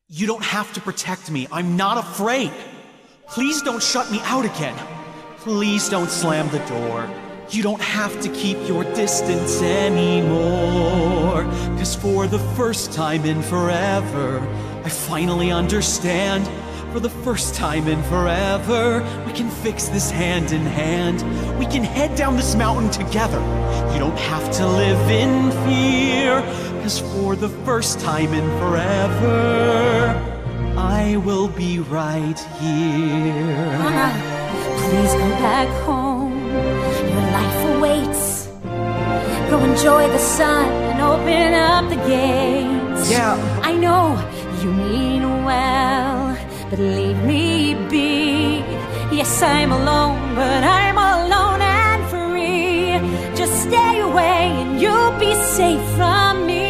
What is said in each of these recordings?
You don't have to protect me. I'm not afraid. Please don't shut me out again. Please don't slam the door. You don't have to keep your distance anymore. 'Cause for the first time in forever, I finally understand. For the first time in forever, we can fix this hand in hand. We can head down this mountain together. You don't have to live in fear. 'Cause for the first time in forever, I will be right here. Please go back home. Your life awaits. Go enjoy the sun and open up the gates. Yeah. I know you mean well, but leave me be. Yes, I'm alone, but I'm alone and free. Just stay away and you'll be safe from me.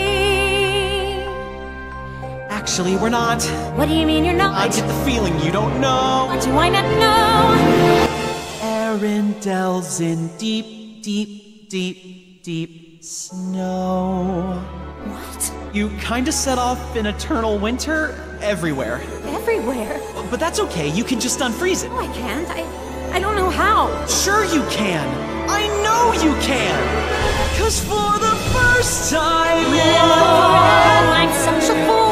Actually, we're not. What do you mean you're not? I get the feeling you don't know. What do I not know? Arendelle's in deep, deep, deep, deep snow. What? You kinda set off in eternal winter everywhere. Everywhere? But that's okay, you can just unfreeze it. No, I can't. I don't know how. Sure you can! I know you can! 'Cause for the first time in I'm such a fool.